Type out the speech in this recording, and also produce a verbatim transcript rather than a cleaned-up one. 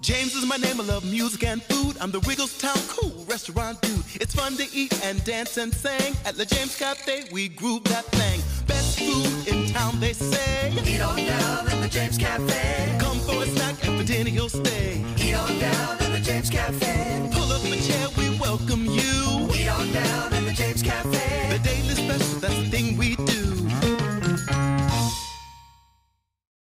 James is my name, I love music and food. I'm the Wigglestown cool restaurant dude. It's fun to eat and dance and sing. At the James Cafe, we groove that thing. Best food in town, they say. Eat on down in the James Cafe. Come for a snack and for dinner you'll stay. Eat on down in the James Cafe. Pull up a chair, we welcome you. Eat on down